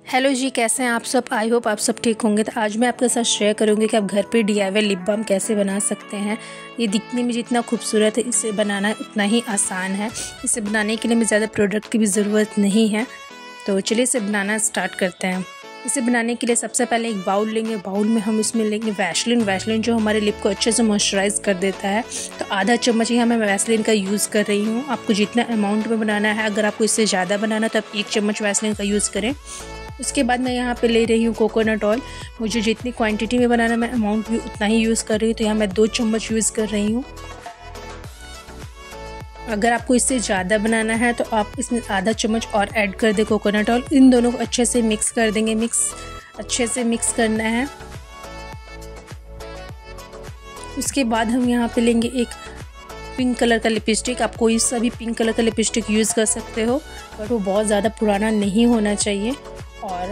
Hello जी, कैसे हैं आप सब। आई होप आप सब ठीक होंगे। तो आज मैं आपके साथ शेयर करूंगी कि आप घर पे DIY लिप बाम कैसे बना सकते हैं। ये दिखने में जितना खूबसूरत है, इसे बनाना उतना ही आसान है। इसे बनाने के लिए हमें ज़्यादा प्रोडक्ट की भी ज़रूरत नहीं है। तो चलिए इसे बनाना स्टार्ट करते हैं। इसे बनाने के लिए सबसे पहले एक बाउल लेंगे। बाउल में हम इसमें लेंगे वैसलीन जो हमारे लिप को अच्छे से मॉइस्चराइज़ कर देता है। तो आधा चम्मच यहाँ मैं वैसलीन का यूज़ कर रही हूँ। आपको जितना अमाउंट में बनाना है, अगर आपको इससे ज़्यादा बनाना तो आप 1 चम्मच वैसलीन का यूज़ करें। उसके बाद मैं यहाँ पे ले रही हूँ कोकोनट ऑयल। मुझे जितनी क्वांटिटी में बनाना मैं अमाउंट भी उतना ही यूज़ कर रही हूँ। तो यहाँ मैं 2 चम्मच यूज़ कर रही हूँ। अगर आपको इससे ज़्यादा बनाना है तो आप इसमें आधा चम्मच और ऐड कर दें कोकोनट ऑयल। इन दोनों को अच्छे से मिक्स कर देंगे। अच्छे से मिक्स करना है। उसके बाद हम यहाँ पे लेंगे एक पिंक कलर का लिपस्टिक। आप कोई सा भी पिंक कलर का लिपस्टिक यूज़ कर सकते हो, पर वो बहुत ज़्यादा पुराना नहीं होना चाहिए। और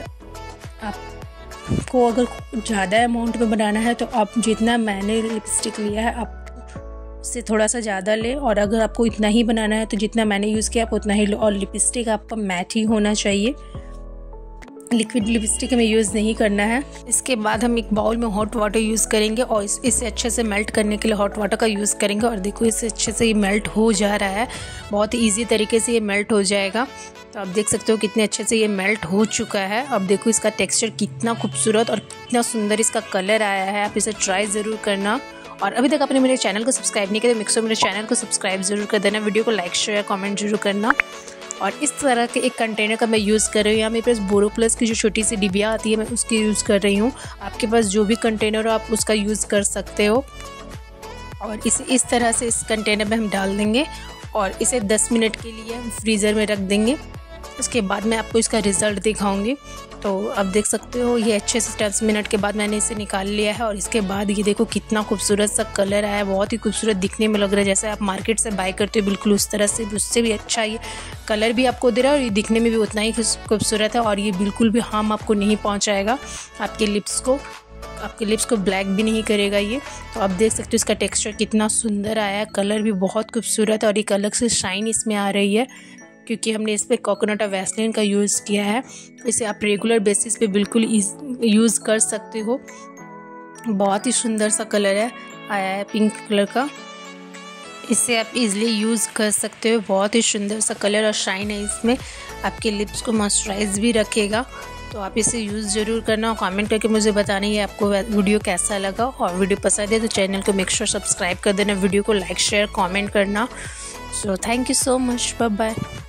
आपको अगर ज़्यादा अमाउंट में बनाना है तो आप जितना मैंने लिपस्टिक लिया है आप उससे थोड़ा सा ज़्यादा लें। और अगर आपको इतना ही बनाना है तो जितना मैंने यूज़ किया आप उतना ही लो। और लिपस्टिक आपका मैट ही होना चाहिए, लिक्विड लिपस्टिक हमें यूज़ नहीं करना है। इसके बाद हम एक बाउल में हॉट वाटर यूज़ करेंगे और इसे अच्छे से मेल्ट करने के लिए हॉट वाटर का यूज़ करेंगे। और देखो इसे अच्छे से ये मेल्ट हो जा रहा है। बहुत ही ईजी तरीके से ये मेल्ट हो जाएगा। तो आप देख सकते हो कितने अच्छे से ये मेल्ट हो चुका है। अब देखो इसका टेक्सचर कितना खूबसूरत और कितना सुंदर इसका कलर आया है। आप इसे ट्राई ज़रूर करना। और अभी तक आपने मेरे चैनल को सब्सक्राइब नहीं किया तो मिक्सो मेरे चैनल को सब्सक्राइब ज़रूर कर देना। वीडियो को लाइक शेयर कमेंट जरूर करना। और इस तरह के एक कंटेनर का मैं यूज़ कर रही हूँ। यहाँ मेरे पास बोरोप्लस की जो छोटी सी डिबिया आती है मैं उसकी यूज़ कर रही हूँ। आपके पास जो भी कंटेनर हो आप उसका यूज़ कर सकते हो। और इसे इस तरह से इस कंटेनर में हम डाल देंगे और इसे 10 मिनट के लिए हम फ्रीज़र में रख देंगे। उसके बाद मैं आपको इसका रिज़ल्ट दिखाऊंगी। तो अब देख सकते हो ये अच्छे से 10 मिनट के बाद मैंने इसे निकाल लिया है। और इसके बाद ये देखो कितना खूबसूरत सा कलर आया है। बहुत ही खूबसूरत दिखने में लग रहा है, जैसे आप मार्केट से बाय करते हो बिल्कुल उस तरह से, उससे भी अच्छा ये कलर भी आपको दे रहा है और ये दिखने में भी उतना ही खूबसूरत है। और ये बिल्कुल भी हार्म आपको नहीं पहुँचाएगा आपके लिप्स को ब्लैक भी नहीं करेगा ये। तो आप देख सकते हो इसका टेक्सचर कितना सुंदर आया है। कलर भी बहुत खूबसूरत है और एक अलग से शाइन इसमें आ रही है क्योंकि हमने इस पर कोकोनट और वैसलीन का यूज़ किया है। इसे आप रेगुलर बेसिस पे बिल्कुल यूज़ कर सकते हो। बहुत ही सुंदर सा कलर है आया है पिंक कलर का। इसे आप इजीली यूज़ कर सकते हो। बहुत ही सुंदर सा कलर और शाइन है इसमें। आपके लिप्स को मॉइस्चराइज भी रखेगा। तो आप इसे यूज़ ज़रूर करना और कमेंट करके मुझे बताना है आपको वीडियो कैसा लगा। और वीडियो पसंद है तो चैनल को मेक श्योर सब्सक्राइब कर देना। वीडियो को लाइक शेयर कमेंट करना। So thank you so much. Bye bye.